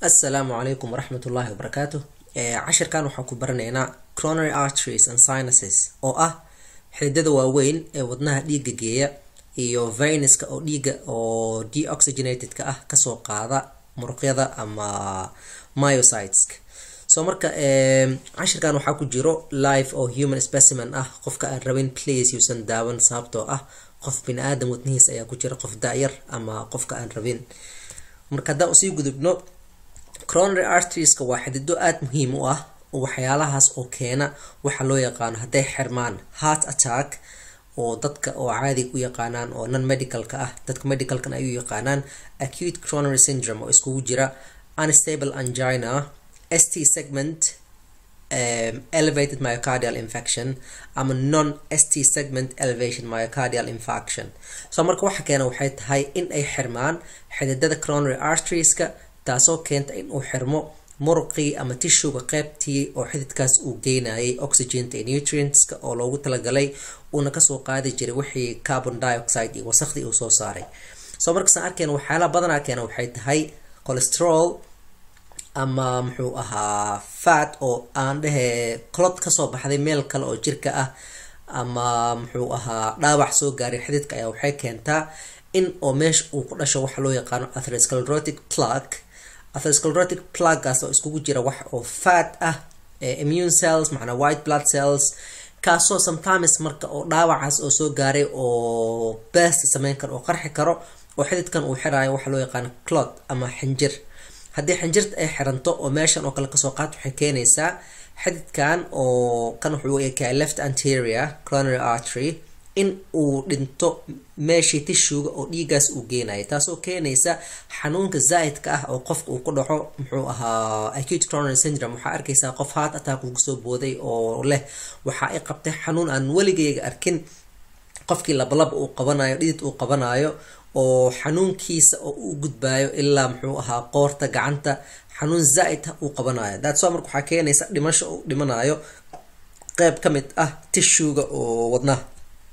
Assalamu alaikum warahmatullahi wabarakatuh. Cashirkan waxaan ku baranaynaa coronary arteries and sinuses oo ah xididada waaweyn ee wadnaha dhiigga geeya iyo venuska oo dhiigga oo deoxygenated ka ah kasoo qaada muruqyada ama myocytes. Marka cashirkan waxaa ku jiro live oo human specimen ah. Qofka aan rabin please yuusan daawan sababtoo ah qof bini'aadam wadnihiisa ayaa ku jira, qof daayar ama qofka aan rabin. Marka haddaan usii gudubno, coronary arteries waa xidido aad muhiim u ah oo waxyaalahaas oo keena waxa loo yaqaano hadday xirmaan heart attack oo dadka oo caadi u yaqaanaan oo non medicalka ah. Dadka medicalkan ay u yaqaanaan acute coronary syndrome oo iskugu jira unstable angina, ST segment elevated myocardial infarction ama non ST segment elevation myocardial infarction. Marka waxa keena waxay tahay in ay xirmaan xididada coronary arteries-ka, taasoo keenta in uu xirmo muruqii ama tissue-ga qaybtii oo xididkaas uu geynayay oxygen-ta iyo nutrients-ka oo loogu talagalay uuna kasoo qaadi jiray wixii carbon dioxide iyo wasakhdii uu soo saaray. Marka saan arkayna waxyaalaha badanaa keena waxay tahay cholesterol ama muxuu ahaa fat oo aan dhehe clot kasoo baxday meel kale oo jirka ah ama muxuu ahaa dhaawac soo gaaray xididka ayaa waxay keentaa in oo meesha uu ku dhasho waxa loo yaqaano atherosclerotic plaque. Atherosclerotic plaque-gaas oo iskugu jira wax oo fat ah, immune cells macnaa white blood cells, kaasoo sometimes marka oo dhaawacaas oo soo gaaray oo burst sameyn karo oo qarxi karo oo xididkan uu xiraayo waxa loo yaqaano clot ama xinjir. haddii xinjirta ay xiranto oo meeshan oo kale kasoo qaato waxay keenaysaa xididkan oo kan wuxuu eekayaa left anterior coronary artery in uu dhinto meeshii tissue-ga oo dhiigaas uu geenayo, taasoo keenaysa xanuunka zaa'idka ah oo qofka uu ku dhaco muxuu ahaa acute coronary syndrome. waxaa arkaysaa qof heart attack ugu soo booday oo leh waxa ay qabtay xanuun aan weligeyga arkin. qofkii labalaba uu qabanayo, dhidid uu qabanayo oo xanuunkiisa oo u gudbayo ilaa muxuu ahaa qoorta, gacanta, xanuun zaa'id uu qabanayo. that's why marka waxaa keenaysa dhimasho uu dhimanayo qayb ka mid ah tissue-ga oo wadnaha.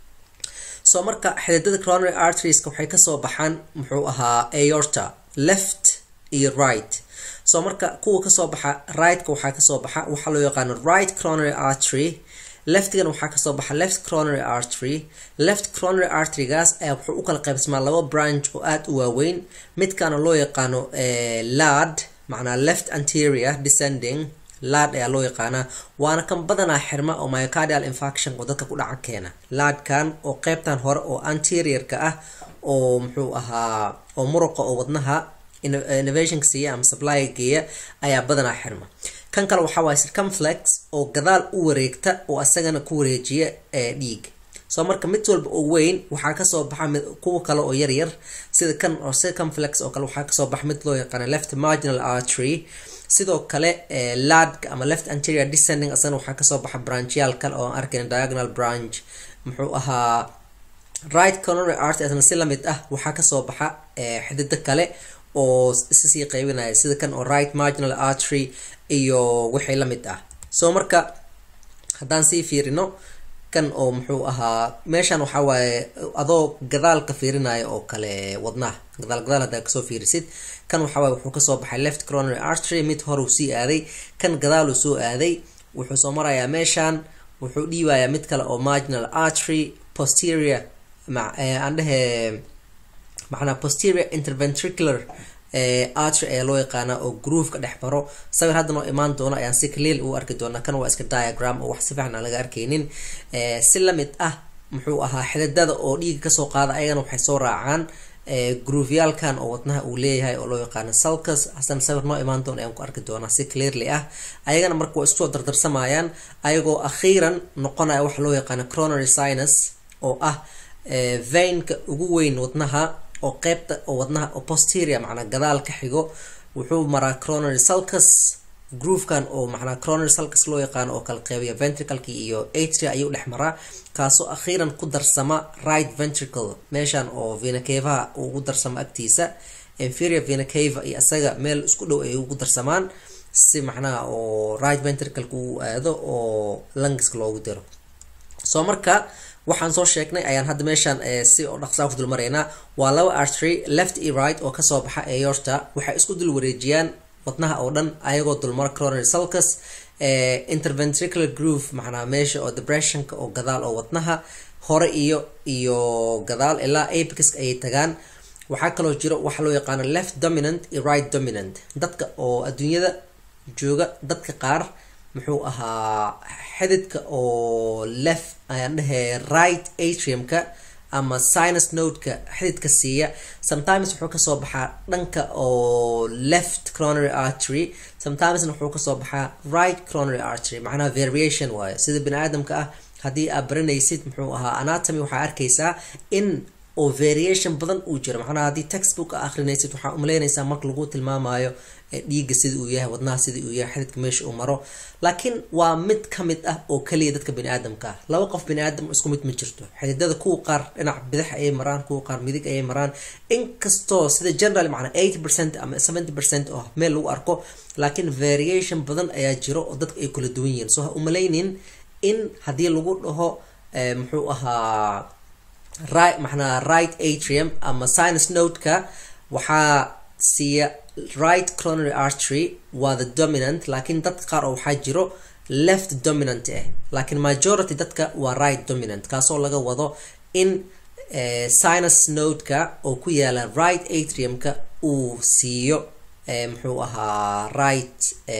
marka xididada coronary arteries waxay kasoo baxaan muxuu ahaa aorta left iyo right. marka kuwa kasoo baxa right-ka waxaa kasoo baxa waxa loo yaqaano right coronary artery, leftigan waxaa kasoo baxa left coronary artery. left coronary artery-gaas ayaa wuxuu u kala qaybsamaa laba branch oo aad u waaweyn. midkaana loo yaqaano LAD macnaa left anterior descending LAD ayaa loo yaqaanaa, waana kan badanaa xirma oo myocardial infarction oo dadka ku dhaca keena. LAD-kan oo qaybtan hore oo anterior-ka ah oo muxuu ahaa oo muruqa oo wadnaha innervation siiya ama supply geeya ayaa badanaa xirma. kan kale waxaa waaye circumflex oo gadaal u wareegta oo asagana ku wareejiya dhiig. marka mid walba oo weyn waxaa kasoo baxa kuwa kale oo yaryar sida kan oo circumflex oo kale waxaa kasoo baxa mid loo yaqaano left marginal artery. sidoo kale LAD ama left anterior descending asagana waxaa kasoo baxa branchial kale oo aan arkayna diagonal branch. muxuu ahaa right coronary artery asna si lamid ah waxaa kasoo baxa xidida kale oo isii qaybinaya sida kan oo right marginal artery iyo wixii la mid ah. marka haddaan sii fiirino kan oo muxuu ahaa meeshan waxaa waaye adoo gadaalka fiirinayo oo kale wadnaha gadaal haddaa kasoo fiirisid, kan waxaa waaye wuxuu kasoo baxay left coronary artery, mid hore uu sii aaday, kan gadaaluu soo aaday, wuxuu soo marayaa meeshan, wuxuu dhiibayaa mid kale oo marginal artery posterior aan dhehe macnaa posterior interventricular artery ayaa loo yaqaanaa oo groove ka dhex maro. sawir hadda noo imaan doono ayaan si clear u arki doonaa. kan waa iska diagram oo wax si fiican aan laga arkaynin. si lamid ah muxuu ahaa xididada oo dhiiga kasoo qaada ayagana waxay soo raacaan grooveyalkan oo wadnaha uu leeyahay oo loo yaqaano sulcus. hasan sawir noo imaan doono ayaan ku arki doonaa si clearly ah. ayagana marka waa isku soo dardarsamayaan ayagoo akhiiran noqonaya waxa loo yaqaano coronary sinus oo ah vein-ka ugu weyn wadnaha oo qaybta oo wadnaha oo posterior macnaa gadaal ka xigo. wuxuu maraa coronary sulcus. groove-kan oo macnaa coronary sulcus loo yaqaano oo kala qeybiya ventricle-ki iyo atria ayuu dhex maraa, kaasoo akhiiran ku darsama right ventricle meeshan oo vena cava ugu darsama agtiisa. inferior vena cava iyo asaga meel isku dhow ay ugu darsamaan si macnaha oo right ventricle-ka uu aado oo lungs-ka loogu diro. marka waxaan soo sheegnay ayaan hadda meeshan si oo dhaqso ku dul mareynaa. waa laba artery left iyo right oo kasoo baxa aorta, waxay isku dul wareejiyaan wadnaha oo dhan ayagoo dulmara coronary sulcus. Interventricular groove macnaa meesha oo depressionka oo gadaal oo wadnaha hore iyo gadaal ilaa apex ay tagaan. waxaa kaloo jiro waxa loo yaqaan left dominant iyo right dominant. dadka oo adduunyada jooga dadka qaar muxuu ahaa xididka oo left ayaan dhahay right atriumka ama sinus node-ka xididka siiya sometimes wuxuu kasoo baxaa dhanka oo left coronary artery, sometimes wuxuu kasoo baxaa right coronary artery. macnaha variation waaye sida biniaadamka ah. haddii aad baranaysid muxuu ahaa anatomy waxaa arkaysaa in oo variation badan uu jiro. macnaha haddii textbook akhrinaysid waxaa umaleynaysaa marka lagu tilmaamayo dhiigga sida uu yahay, wadnaha sida uu yahay, xididka meesha uu maro, laakiin waa mid kamid ah oo kaliya dadka biniaadamka ah. laba qof biniaadam isku mid ma jirto. xididada kuwa qaar dhinac bidix ayay maraan, kuwa qaar midig ayay maraan, inkastoo sida general macnaa 80% ama 70% oo meel lagu arko, laakiin variation badan ayaa jiro oo dadka ay kala duwan yihiin. so ha umaleynin in haddii lagu dhaho muxuu ahaa right atrium ama sinus node-ka waxaa siiya right coronary artery waa the dominant, laakiin dadka qaar oo waxaa jiro left dominant laakiin majority dadka waa right dominant, kaasoo laga wado in sinus node-ka oo ku yaala right atriumka uu siiyo muxuu ahaa right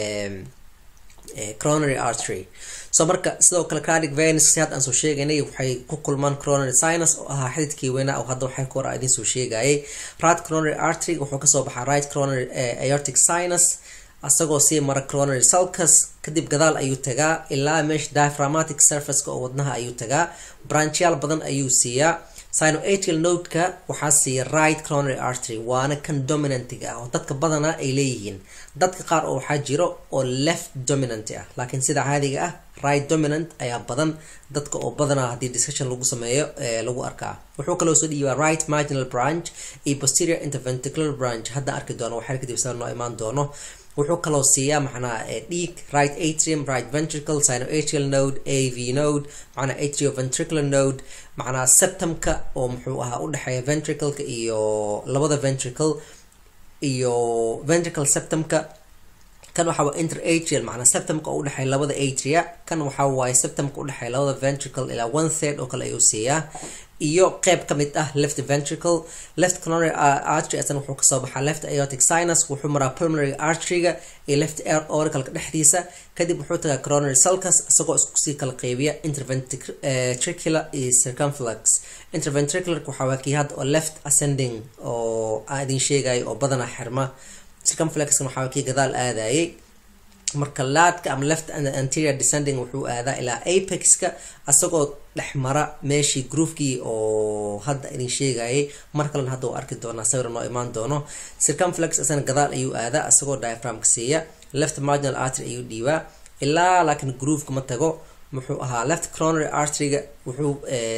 coronary artery. so marka sidoo kale cardiac veins had aan soo sheegaynay waxay ku kulmaan coronary sinus oo ahaa xididkii weynaa oo hadda waxay hore idin soo sheegayay. right coronary artery wuxuu kasoo baxaa right coronary aortic sinus asagoo sii mara coronary sulcus, kadib gadaal ayuu tagaa ilaa meesha diaphragmatic surface-ka oo wadnaha ayuu tagaa. branchial badan ayuu siiyaa. sinoatrial node-ka waxaa siiya right coronary artery waana kan dominantiga ah oo dadka badana ay leeyihiin. dadka qaar oo waxaa jiro oo left dominant ah, laakiin sida caadiga ah right dominant ayaa badan. dadka oo badana haddii discussion lagu sameeyo lagu arkaa. wuxuu kaloo soo dhiibaa right marginal branch iyo posterior interventricular branch. hadda arki doono waxaa kadib sida noo imaan doono. wuxuu kaloo siiyaa macnaa dhiig right atrium, right ventricle, sinoatrial node, AV node, macnaa atrioventricular node, macnaa septumka oo muxuu ahaa u dhexeeya ventricle-ka iyo labada ventricle iyo ventricle septumka. kan waxa waa interatrial macnaa septumka oo u dhexeeya labada atria. kan waxa waaye septumka u dhexeeya labada ventricle ilaa 1/3 oo kale ayuu siiyaa. iyo qeyb kamid ah left ventricle. left coronary artery asana wuxuu kasoo baxaa left aortic sinus, wuxuu maraa pulmonary artery-ga iyo left auricle-ka dhexdiisa, kadib wuxuu tagaa coronary sulcus isagoo isku sii kala qeybiya interventricular iyo circumflex. interventricular waxaa waa kii hadda oo left ascending oo aan idin sheegayo oo badana xirma. circumflex-kan waxaa waa kii gadaal aadayay. marka laadka ama left anterior descending wuxuu aadaa ilaa apex-ka asagoo dhex mara meeshii groovekii oo hadda idin sheegayay. mar kalena hadda waa arki doonaa sawir noo imaan doono. circumflex asana gadaal ayuu aadaa asagoo diaphragmka siiya. left marginal artery ayuu dhiibaa ilaa laakiin grooveka ma tago. muxuu ahaa left coronary artery-ga wuxuu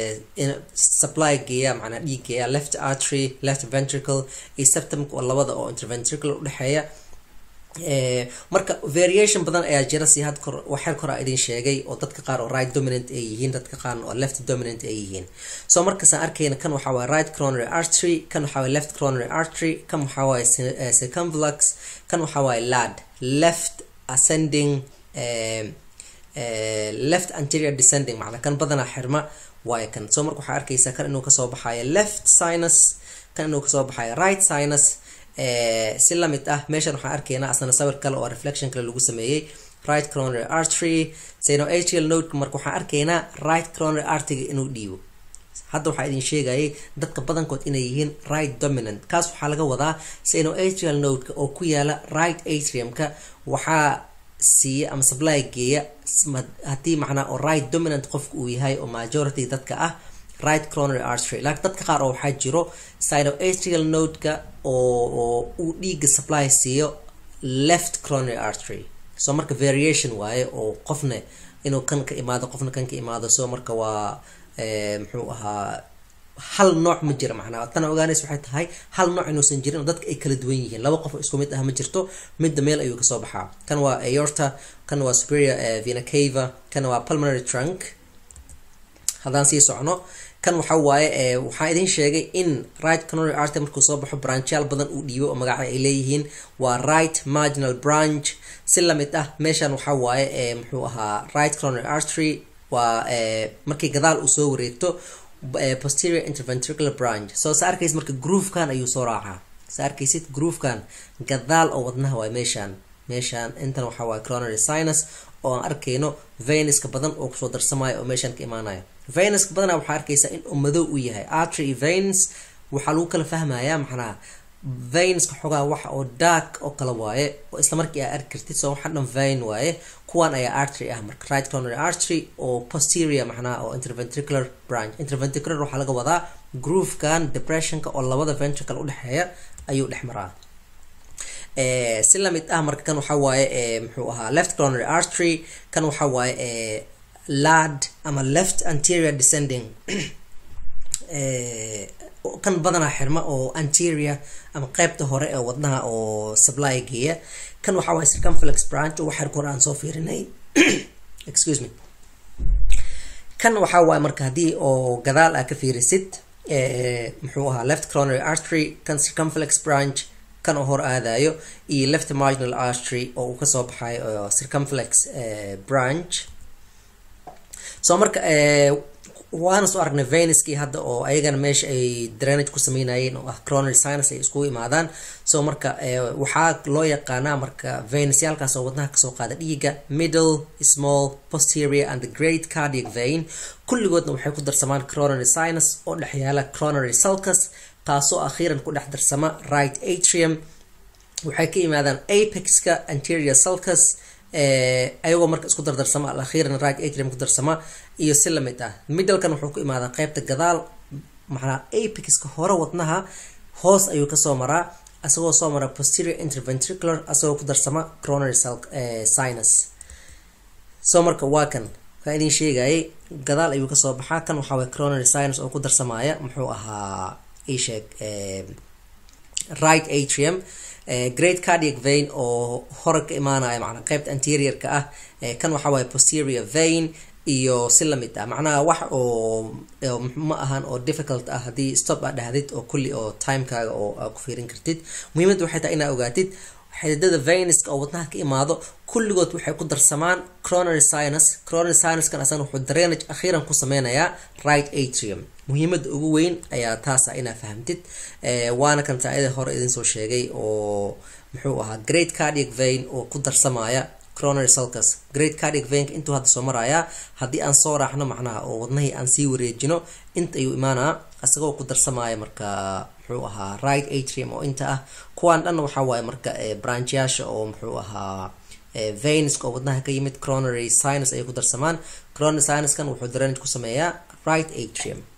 supply geeyaa macnaa dhiig geeyaa left artery, left ventricle iyo septumka oo labada oo interventricular u dhexeeya. marka variation badan ayaa jira si had waxay kor idin sheegay oo dadka qaar oo right dominant ay yihiin, dadka qaar oo left dominant ay yihiin. so marka saan arkayna kan waxa waa right coronary artery, kan waxa waa left coronary artery, kan waxa waa circumflex, kan waxa waa LAD left ascending left anterior descending macna kan badana xirma waaye kan. so marka waxaa arkaysaa kan inuu kasoo baxayo left sinus, kan inuu kasoo baxayo right sinus. si lamid ah meeshan waxaan arkaynaa asna sawir kale oo reflection kale lagu sameeyay. right coronary artery, sinoatrial node marka waxaan arkaynaa right coronary artery inuu dhiibo. hadda waxaa idin sheegayay dadka badankood inay yihiin right dominant. kaas waxaa laga wadaa sinoatrial node-ka oo ku yaala right atrium-ka waxaa siiya ama supply geeya haddii macnaa oo right dominant qofka uu yahay oo majority dadka ah right coronary artery. laakiin dadka qaar oo waxaa jiro sinoatrial node-ka oo uu dhiigga supply siiyo left coronary artery. so marka variation waaye oo qofna inuu kan ka imaado qofna kan ka imaado. so marka waa muxuu ahaa hal nooc ma jira macnaa tan ogaanaysa waxay tahay hal nooc inuusan jirin oo dadka ay kala duwan yihiin. laba qof isku mid ah ma jirto, midda meel ayuu kasoo baxaa. kan waa aorta, kan waa superior vena cava, kan waa pulmonary trunk. haddaan sii socno kan waxa waaye waxaa idin sheegay in right coronary artery markuu soo baxo branchyaal badan uu dhiibo oo magaca ay leeyihiin waa right marginal branch si lamid ah meeshan waxa waaye muxuu ahaa right coronary artery waa markii gadaal uu soo wareegto posterior interventricular branch soo saarkays marka groovekan ayuu soo raacaa saarkaysid groovekan gadaal oo wadnaha waa meeshan intan waxa waaye coronary sinus oo aan arkayno venuska badan oo kusoo darsamaayo oo meeshan ka imaanayo venuska badan waxaa arkaysaa in uu madow u yahay artery iyo veins waxaa lagu kala fahmayaa macnaha veinska xogaa waxa oo dark oo kala waaye oo isla markii aad arki kartid soo waxa dhan vein waaye kuwan ayaa artery ah marka right coronary artery oo posterior macnaha oo interventricular branch interventricular waxaa laga wadaa groovekan depressionka oo labada ventricle u dhexeeya ayuu dhex maraa si lamid ah marka kan waxa waaye muxuu ahaa left coronary artery kan waxa waaye lad ama left anterior descending kan badanaa xirma oo anterior ama qaybta hore ee wadnaha oo supply geeya kan waxa waaye circumflex branch oo waxa hore aan soo fiirinay excuse me kan waxa waaye marka hadii oo gadaal aad ka fiirisid muxuu ahaa left coronary artery kan circumflex branch kan oo hor aadayo iyo left marginal artery oo uu ka soo baxay circumflex branch soo marka waana soo aragnay venuskii hadda oo ayagana meesha ay drainage ku sameynayeen oo ah coronary sinus ay isku imaadaan soo marka waxaa loo yaqaanaa marka venusyaalkaas oo wadnaha kasoo qaada dhiiga middle small posterior and the great cardiac vein kulligoodna waxay ku darsamaan coronary sinus oo dhex yaala coronary sulcus taasoo akhiiran ku dhex darsama right atrium waxay ka yimaadaan apexka anterior sulcus ayagoo marka isku dardarsama akhiiran right atrium ku darsama iyo si lamid ah middlekan wuxuu ku imaadaa qaybta gadaal macnaha apexka hore wadnaha hoos ayuu kasoo maraa asagoo soo mara posterior interventricular asagoo ku darsama coronary sinus soo marka waa kan waxaan idin sheegayay gadaal ayuu kasoo baxaa kan waxaa waye coronary sinus oo ku darsamaya muxuu ahaa isheg right atrium great cardiac vein oo hore ka imaanaya macnaha qaybta anteriorka ah kan waxa waaye posterior vein iyo si lamid ah macnaha wax oo ma ahan oo difficult ah hadii stop aad dhahdid oo kulli oo timekaaga oo aad ku fiirin kartid muhiimaddu waxay tahay inaad ogaatid xididada venuska oo wadnaha ka imaado kulligood waxay ku darsamaan coronary sinuskan asana wuxuu drainage akhiiran ku sameynayaa right atrium muhiimadda ugu weyn ayaa taasa inaad fahamtid waana kan taayada hore idin soo sheegay oo muxuu ahaa great cardiac vein oo ku darsamaya coronary sulcus great cardiac vein intuu hadda soo maraya haddii aan soo raacno macnaha oo wadnahii aan sii wareejino inta ayuu imaanaa asagoo ku darsamaya marka muxuu ahaa right atrium oo inta ah kuwaan dhan waxa waaye marka branchyaasha oo muxuu ahaa veins oo wadnaha ka yimid coronary sinus ay ku darsamaan coronary sinuskan wuxuu drainage ku sameeyaa right atrium